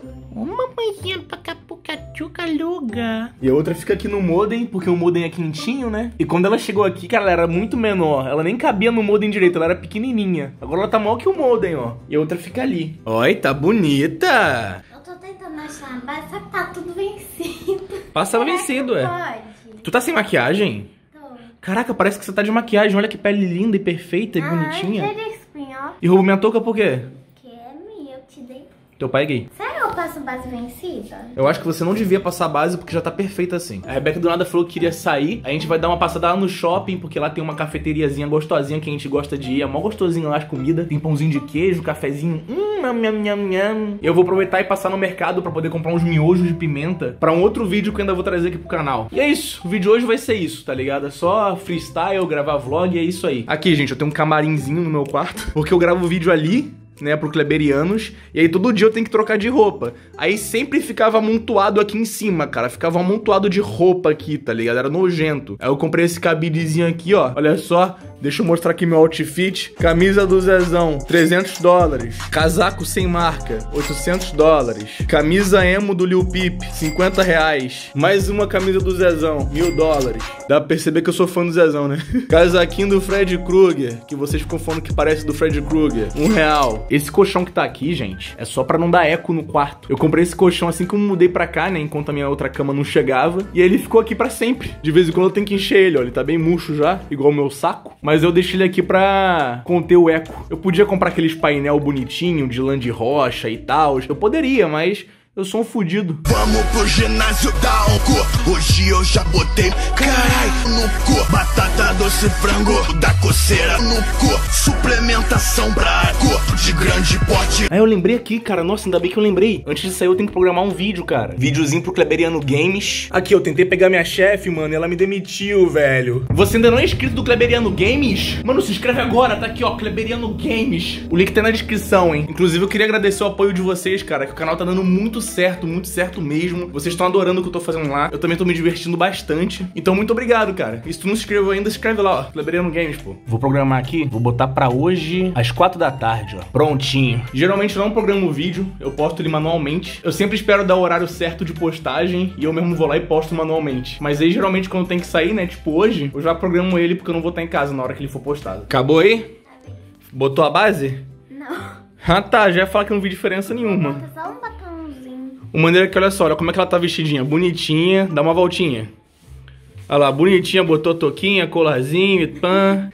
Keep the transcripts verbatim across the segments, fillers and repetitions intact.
Uma mãezinha pra capucachuca luga. E a outra fica aqui no modem, porque o modem é quentinho, né? E quando ela chegou aqui, cara, ela era muito menor. Ela nem cabia no modem direito, ela era pequenininha. Agora ela tá maior que o modem, ó. E a outra fica ali. Oi, tá bonita. Eu tô tentando achar a base, só que tá tudo vencido. Passa vencido, é. Pode. Tu tá sem maquiagem? Tô. Caraca, parece que você tá de maquiagem. Olha que pele linda e perfeita e Ah, bonitinha. tira esse pinhão. E roubou minha touca por quê? Que é minha, eu te dei. Teu pai é gay. Será que eu passo base vencida? Eu acho que você não devia passar a base porque já tá perfeita assim. A Rebeca do nada falou que queria sair. A gente vai dar uma passada lá no shopping, porque lá tem uma cafeteriazinha gostosinha que a gente gosta de ir. É mó gostosinho lá as comidas. Tem pãozinho de queijo, cafezinho. Hum, nham, nham, nham, nham. Eu vou aproveitar e passar no mercado pra poder comprar uns miojos de pimenta pra um outro vídeo que eu ainda vou trazer aqui pro canal. E é isso. O vídeo de hoje vai ser isso, tá ligado? É só freestyle, gravar vlog e é isso aí. Aqui, gente, eu tenho um camarinzinho no meu quarto, porque eu gravo vídeo ali, né, pro Kleberianos, e aí todo dia eu tenho que trocar de roupa. Aí sempre ficava amontoado aqui em cima, cara, ficava amontoado de roupa aqui, tá ligado? Era nojento. Aí eu comprei esse cabidezinho aqui, ó, olha só, deixa eu mostrar aqui meu outfit. Camisa do Zezão, trezentos dólares. Casaco sem marca, oitocentos dólares. Camisa emo do Lil Peep, cinquenta reais. Mais uma camisa do Zezão, mil dólares. Dá pra perceber que eu sou fã do Zezão, né? Casaquinho do Fred Krueger, que vocês ficam falando que parece do Fred Krueger, um real. Esse colchão que tá aqui, gente, é só pra não dar eco no quarto. Eu comprei esse colchão assim que eu me mudei pra cá, né, enquanto a minha outra cama não chegava. E aí ele ficou aqui pra sempre. De vez em quando eu tenho que encher ele, ó. Ele tá bem murcho já, igual o meu saco. Mas eu deixei ele aqui pra conter o eco. Eu podia comprar aqueles painel bonitinho de lã de rocha e tal. Eu poderia, mas eu sou um fudido. Vamos pro ginásio da Onco. Hoje eu já botei carai no cu. Batata doce frango da coceira no cu. Suplementação pra corpo de grande porte. Aí eu lembrei aqui, cara. Nossa, ainda bem que eu lembrei. Antes de sair eu tenho que programar um vídeo, cara. Videozinho pro Kleberiano Games. Aqui, eu tentei pegar minha chefe, mano, e ela me demitiu, velho. Você ainda não é inscrito do Kleberiano Games? Mano, se inscreve agora. Tá aqui, ó, Kleberiano Games. O link tá na descrição, hein. Inclusive eu queria agradecer o apoio de vocês, cara, que o canal tá dando muito certo, muito certo mesmo. Vocês estão adorando o que eu tô fazendo lá. Eu também tô me divertindo bastante. Então, muito obrigado, cara. E se tu não se inscreveu ainda, se inscreve lá, ó. Kleberiano Games, pô. Vou programar aqui. Vou botar pra hoje, às quatro da tarde, ó. Prontinho. Geralmente eu não programo o vídeo. Eu posto ele manualmente. Eu sempre espero dar o horário certo de postagem e eu mesmo vou lá e posto manualmente. Mas aí, geralmente, quando tem que sair, né? Tipo hoje, eu já programo ele porque eu não vou estar em casa na hora que ele for postado. Acabou aí? Botou a base? Não. Ah, tá. Já ia falar que não vi diferença nenhuma. Bota só um botãozinho. O maneiro é que, olha só, olha como é que ela tá vestidinha. Bonitinha. Dá uma voltinha. Olha lá, bonitinha, botou toquinha, colarzinho e pã.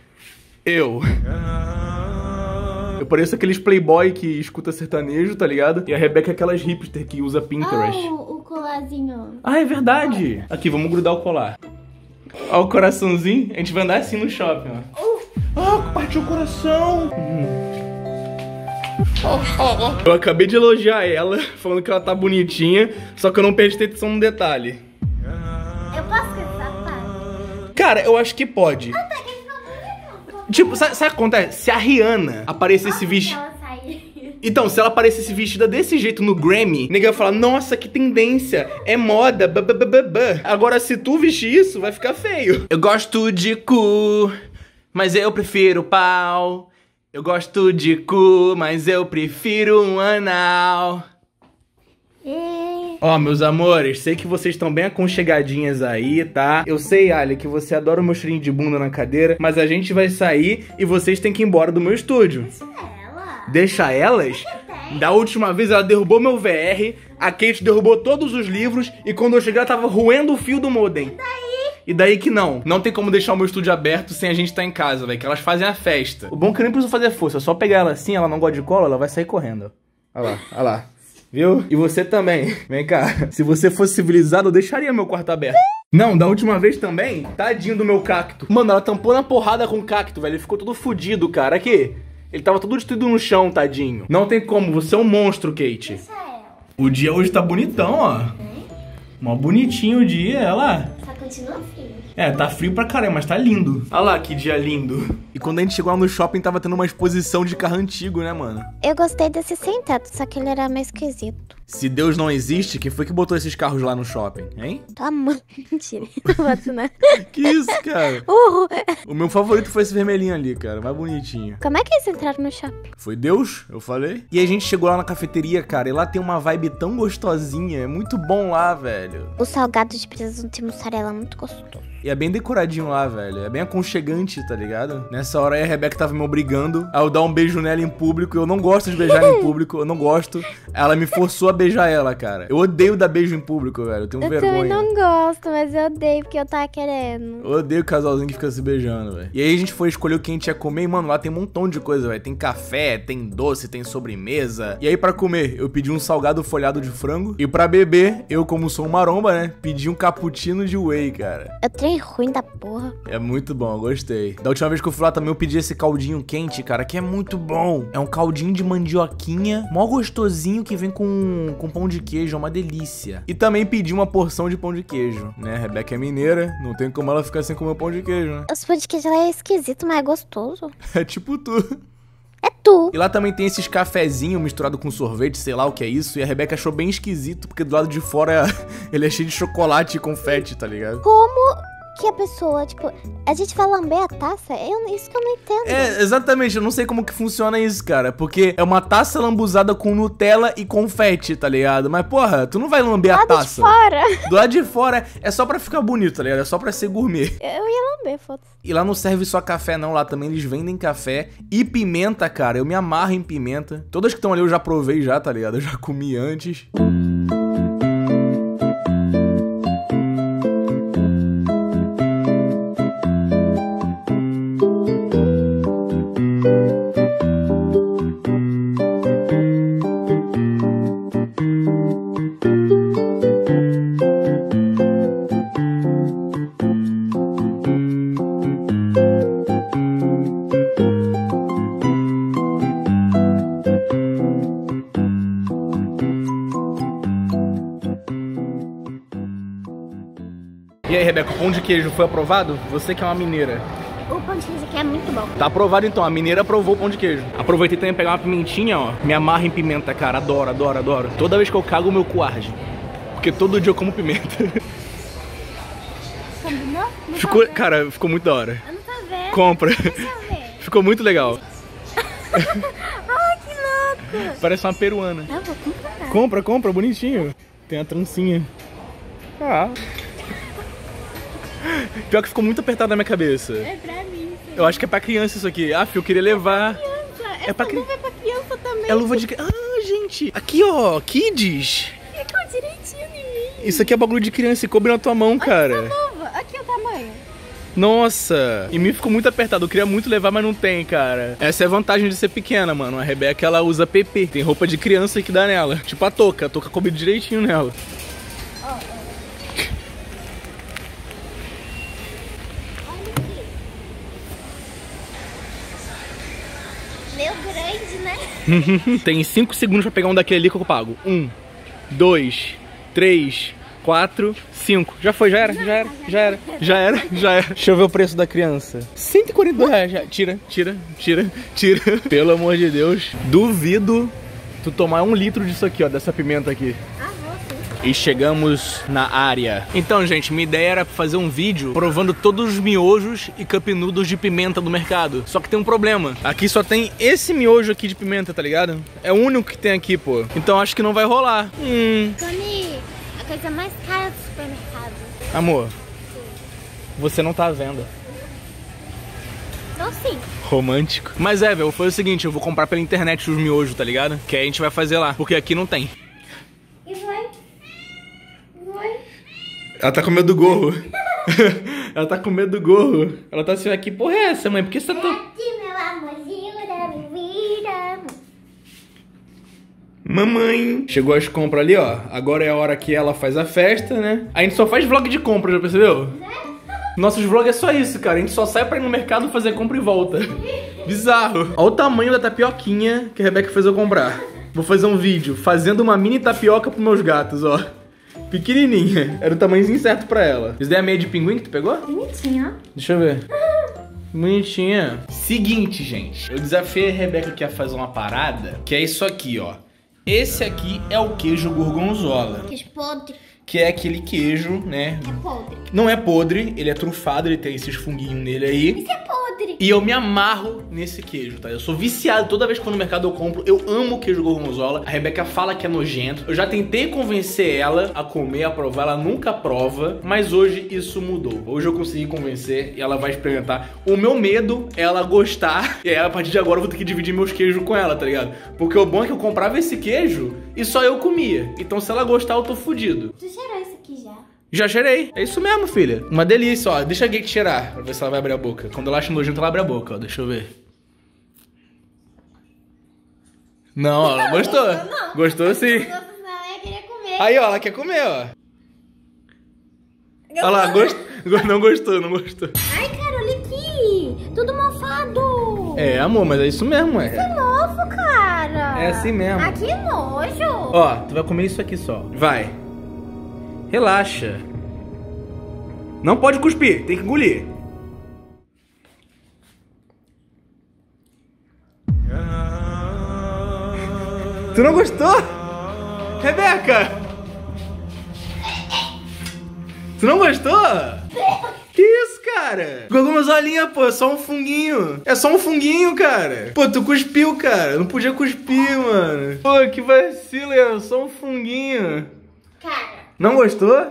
Eu. Eu pareço aqueles playboy que escuta sertanejo, tá ligado? E a Rebeca é aquelas hipster que usa Pinterest. Ah, o, o colarzinho. Ah, é verdade. Aqui, vamos grudar o colar. Olha o coraçãozinho. A gente vai andar assim no shopping, ó. Uh. Ah, partiu o coração. Hum. Eu acabei de elogiar ela, falando que ela tá bonitinha, só que eu não prestei atenção no detalhe. Eu posso com esse sapato? Cara, eu acho que pode. Ah, tá, que ficou bonito. Tipo, sabe, sabe o que acontece? Se a Rihanna aparecesse vestida... Então, se ela aparecesse vestida desse jeito no Grammy, ninguém ia falar, nossa, que tendência, é moda, babababá. Agora, se tu vestir isso, vai ficar feio. Eu gosto de cu, mas eu prefiro pau. Eu gosto de cu, mas eu prefiro um anal. Ó, oh, meus amores, sei que vocês estão bem aconchegadinhas aí, tá? Eu sei, Ali, que você adora o meu cheirinho de bunda na cadeira, mas a gente vai sair e vocês têm que ir embora do meu estúdio. Deixa ela. Deixa elas? Da última vez ela derrubou meu V R, a Kate derrubou todos os livros e quando eu cheguei ela tava roendo o fio do modem. E daí? E daí que não. Não tem como deixar o meu estúdio aberto sem a gente estar em casa, velho, que elas fazem a festa. O bom é que eu nem preciso fazer força, é só pegar ela assim, ela não gosta de colo, ela vai sair correndo. Olha lá, olha lá. Viu? E você também. Vem cá. Se você fosse civilizado, eu deixaria meu quarto aberto. Não, da última vez também, tadinho do meu cacto. Mano, ela tampou na porrada com o cacto, velho. Ele ficou todo fudido, cara. Aqui. Ele tava todo destruído no chão, tadinho. Não tem como, você é um monstro, Kate. Deixa ela. O dia hoje tá bonitão, ó. Hum? Mó bonitinho o dia, olha lá. Só que o continua frio. É, tá frio pra caramba, mas tá lindo. Olha lá que dia lindo. E quando a gente chegou lá no shopping, tava tendo uma exposição de carro antigo, né, mano? Eu gostei desse sem teto, só que ele era meio esquisito. Se Deus não existe, quem foi que botou esses carros lá no shopping, hein? Tua mãe. Mentira. Não boto, né? Que isso, cara? Uhul. O meu favorito foi esse vermelhinho ali, cara. Mais bonitinho. Como é que eles entraram no shopping? Foi Deus, eu falei. E a gente chegou lá na cafeteria, cara, e lá tem uma vibe tão gostosinha. É muito bom lá, velho. O salgado de presunto e mussarela é muito gostoso. E é bem decoradinho lá, velho. É bem aconchegante, tá ligado? Nessa hora aí a Rebeca tava me obrigando a eu dar um beijo nela em público. Eu não gosto de beijar em público, eu não gosto. Ela me forçou a beijar ela, cara. Eu odeio dar beijo em público, velho. Eu tenho Eu vergonha. também não gosto, mas eu odeio porque eu tava querendo. Eu odeio o casalzinho que fica se beijando, velho. E aí a gente foi escolher o que a gente ia comer e, mano, lá tem um montão de coisa, velho. Tem café, tem doce, tem sobremesa. E aí pra comer, eu pedi um salgado folhado de frango. E pra beber, eu como sou um maromba, né, pedi um cappuccino de whey, cara. Eu tenho ruim da porra. É muito bom, eu gostei. Da última vez que eu fui lá também eu pedi esse caldinho quente, cara, que é muito bom. É um caldinho de mandioquinha, mó gostosinho, que vem com, com pão de queijo, é uma delícia. E também pedi uma porção de pão de queijo, né? A Rebeca é mineira, não tem como ela ficar sem comer pão de queijo, né? Os pão de queijo lá é esquisito, mas é gostoso. É tipo tu. É tu. E lá também tem esses cafezinhos misturado com sorvete, sei lá o que é isso. E a Rebeca achou bem esquisito, porque do lado de fora ele é cheio de chocolate e confete, tá ligado? Como que a pessoa, tipo, a gente vai lamber a taça? Eu, isso que eu não entendo. É, exatamente, eu não sei como que funciona isso, cara. Porque é uma taça lambuzada com Nutella e confete, tá ligado? Mas, porra, tu não vai lamber a taça. Do lado de fora. Do lado de fora é só pra ficar bonito, tá ligado? É só pra ser gourmet. Eu ia lamber, foda-se. E lá não serve só café não, lá também eles vendem café e pimenta, cara. Eu me amarro em pimenta. Todas que estão ali eu já provei já, tá ligado? Eu já comi antes. E aí, Rebeca, o pão de queijo foi aprovado? Você que é uma mineira. O pão de queijo aqui é muito bom. Tá aprovado então, a mineira aprovou o pão de queijo. Aproveitei também pra pegar uma pimentinha, ó. Me amarra em pimenta, cara, adoro, adoro, adoro. Toda vez que eu cago, o meu cu arde. Porque todo dia eu como pimenta. Combinou? Não Ficou, tá cara, ficou muito da hora. Eu não tô vendo. Compra. Deixa eu ver. Ficou muito legal. Ai, que louco. Parece uma peruana. Eu vou comprar. Compra, compra, bonitinho. Tem a trancinha. Ah. Pior que ficou muito apertado na minha cabeça. É pra mim. Eu acho que é pra criança isso aqui. Ah, filho, eu queria levar. Criança. É pra Essa cri- luva é pra criança também. É luva de... Ah, gente. Aqui, ó. Kids. Ficou direitinho em mim. Isso aqui é bagulho de criança e coube na tua mão, cara. Luva. Aqui é o tamanho. Nossa. Em mim ficou muito apertado. Eu queria muito levar, mas não tem, cara. Essa é a vantagem de ser pequena, mano. A Rebeca, ela usa P P. Tem roupa de criança que dá nela. Tipo a touca. A touca coube direitinho nela. Meu grande, né? Tem cinco segundos pra pegar um daquele ali que eu pago. Um, dois, três, quatro, cinco. Já foi, já era, já era, já era, já era, já era. Deixa eu ver o preço da criança. cento e quarenta e dois reais. Já. Tira, tira, tira, tira. Pelo amor de Deus. Duvido tu tomar um litro disso aqui, ó, dessa pimenta aqui. E chegamos na área. Então, gente, minha ideia era fazer um vídeo provando todos os miojos e cup noodles de pimenta do mercado. Só que tem um problema. Aqui só tem esse miojo aqui de pimenta, tá ligado? É o único que tem aqui, pô. Então acho que não vai rolar. Hum. Tony, a coisa mais cara do supermercado. Amor, você não tá à venda. Não, sim. Romântico. Mas é, velho, foi o seguinte, eu vou comprar pela internet os miojos, tá ligado? Que aí a gente vai fazer lá, porque aqui não tem. E vai? Vai? Ela tá com medo do gorro. Ela tá com medo do gorro. Ela tá assim, aqui, porra é essa, mãe? Por que você tá... Aqui, meu amorzinho da minha vida. Mamãe. Chegou as compras ali, ó. Agora é a hora que ela faz a festa, né? A gente só faz vlog de compra, já percebeu? Nossos vlogs é só isso, cara. A gente só sai pra ir no mercado fazer compra e volta. Bizarro. Olha o tamanho da tapioquinha que a Rebeca fez eu comprar. Vou fazer um vídeo fazendo uma mini tapioca pros meus gatos, ó. Pequenininha. Era o tamanhozinho certo pra ela. Isso daí é a meia de pinguim que tu pegou? Bonitinho. Deixa eu ver. Bonitinha. Seguinte, gente. Eu desafiei a Rebeca aqui a fazer uma parada, que é isso aqui, ó. Esse aqui é o queijo gorgonzola. Queijo podre. Que é aquele queijo, né? É podre. Não é podre, ele é trufado, ele tem esses funguinhos nele aí. Isso é podre. E eu me amarro nesse queijo, tá? Eu sou viciado, toda vez que eu vou no mercado eu compro. Eu amo queijo gorgonzola. A Rebeca fala que é nojento. Eu já tentei convencer ela a comer, a provar. Ela nunca prova, mas hoje isso mudou. Hoje eu consegui convencer e ela vai experimentar. O meu medo é ela gostar. E aí, a partir de agora eu vou ter que dividir meus queijos com ela, tá ligado? Porque o bom é que eu comprava esse queijo e só eu comia. Então se ela gostar eu tô fudido. Tu cheirou isso aqui já? Já cheirei. É isso mesmo, filha. Uma delícia, ó. Deixa a Gate cheirar, pra ver se ela vai abrir a boca. Quando ela acha nojento, ela abre a boca, ó. Deixa eu ver. Não, ó, ela gostou. Não, não. Gostou sim. Ela queria comer. Aí, ó, ela quer comer, ó. Olha lá, gost... não gostou, não gostou. Ai, cara, olha aqui. Tudo mofado. É, amor, mas é isso mesmo, é. Que novo, cara. É assim mesmo. Ah, que nojo. Ó, tu vai comer isso aqui só. Vai. Relaxa. Não pode cuspir, tem que engolir. Tu não gostou? Rebeca! Tu não gostou? Que isso, cara? Gorgonzolinha, pô, é só um funguinho. É só um funguinho, cara. Pô, tu cuspiu, cara. Não podia cuspir, mano. Pô, que vacilo, é só um funguinho. Cara. Não gostou?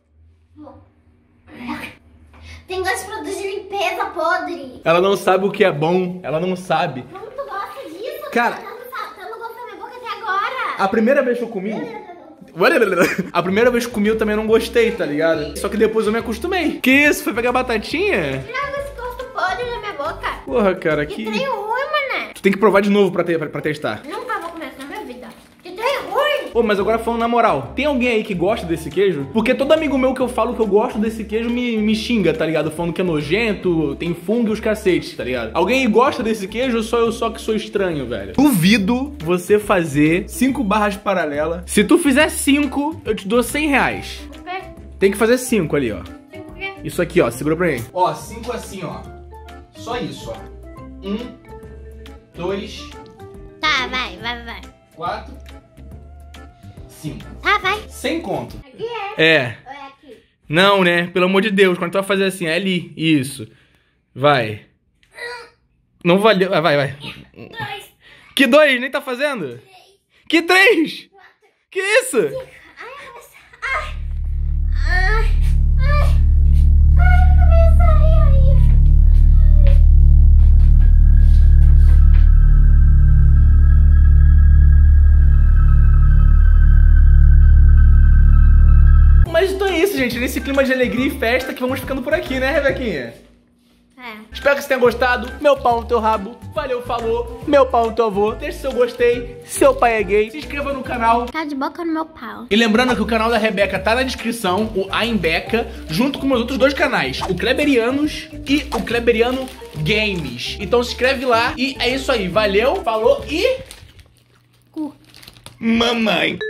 Tem gosto de produto de limpeza podre. Ela não sabe o que é bom. Ela não sabe. Como tu gosta disso? Cara. Tá no gosto da minha boca até agora. A primeira vez que eu comi... A primeira vez que comi eu também não gostei, tá ligado? Só que depois eu me acostumei. Que isso? Foi pegar batatinha? Tira esse gosto podre da minha boca. Porra, cara, Que que... trem ruim, mané. Tu tem que provar de novo pra, ter, pra, pra testar. Nunca vou comer isso na minha vida. Que trem ruim. Pô, mas agora falando na moral, tem alguém aí que gosta desse queijo? Porque todo amigo meu que eu falo que eu gosto desse queijo me, me xinga, tá ligado? Falando que é nojento, tem fungo e os cacetes, tá ligado? Alguém aí gosta desse queijo ou só eu só que sou estranho, velho? Duvido você fazer cinco barras paralelas. Se tu fizer cinco, eu te dou cem reais. O quê? Tem que fazer cinco ali, ó. Cinco o quê? Isso aqui, ó, segura pra mim. Ó, cinco assim, ó. Só isso, ó. Um, dois, Tá, vai, vai, vai. quatro, cinco. Tá, vai. Sem conto. Aqui é. É. Ou é aqui? Não, né? Pelo amor de Deus, quando tu vai fazer assim, é ali. Isso. Vai. Não valeu. Vai, vai, vai. Dois. Que dois? Nem tá fazendo? Que três? Que isso? Ai, cabeça. Ai. Ai. Ai. Ai, cabeça. Ai, ai. Mas então é isso, gente. Nesse clima de alegria e festa que vamos ficando por aqui, né, Rebequinha? É. Espero que você tenha gostado. Meu pau no teu rabo. Valeu, falou. Meu pau no teu avô. Deixa seu gostei. Seu pai é gay. Se inscreva no canal. Tá de boca no meu pau. E lembrando que o canal da Rebeca tá na descrição, o Aimbeca, junto com meus outros dois canais, o Kleberianos e o Kleberiano Games. Então se inscreve lá e é isso aí. Valeu, falou e... Cu. Mamãe.